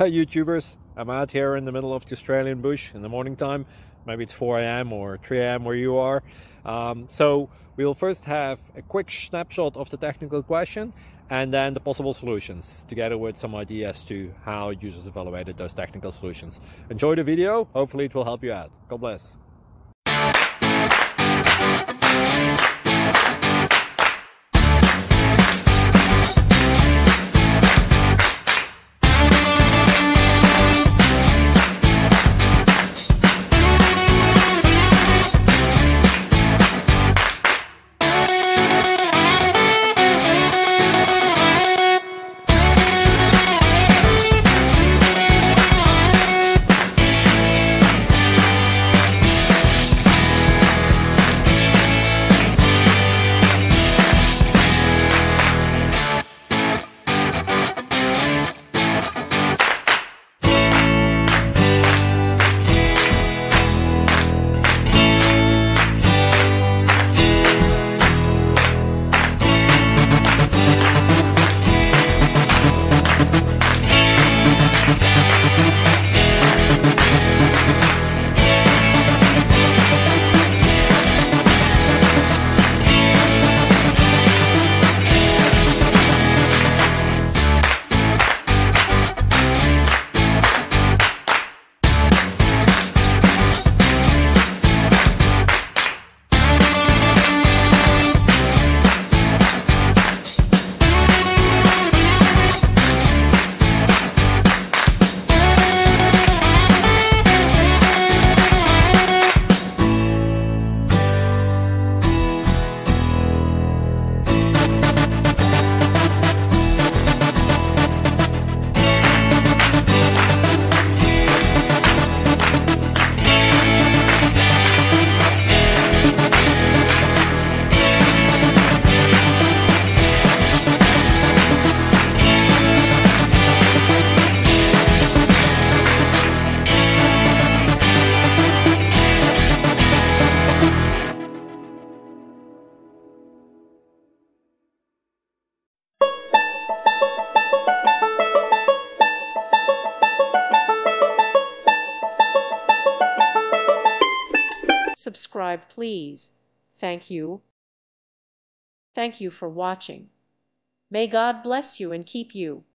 Hi YouTubers, I'm out here in the middle of the Australian bush in the morning time. Maybe it's 4 a.m. or 3 a.m. where you are. So we'll first have a quick snapshot of the technical question and then the possible solutions, together with some ideas to how users evaluated those technical solutions. Enjoy the video, hopefully it will help you out. God bless. Subscribe, please. Thank you. Thank you for watching. May God bless you and keep you.